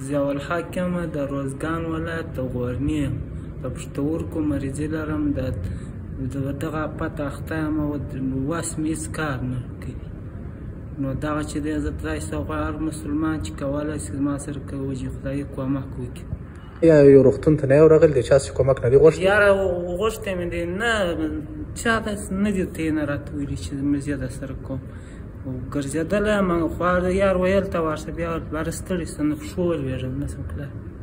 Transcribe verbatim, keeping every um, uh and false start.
ضیاءالحق یم د روزګان ولایت د غورني یم د پښتورګو مریضي لرم د دغه آفت اخته یم او وس مې هېڅ کار نه کوي نو دغه چې دی زه تاسو ته غواړم هر مسلمان چې کولی شي زما سره کوجي خدایي کومک وکړي یا یو روغتون ته نه یو راغلی د چا څه کومک نه دی غوښتی یاره غوښتی مې دی نه چا داسې نه دي ته یې نه راته ویلي چې زه درسره کوم ګرځېدلی یم خو یار ویل ته ورشه بیا باره ستړي شه نه پښو ولوېږم نه شم تللی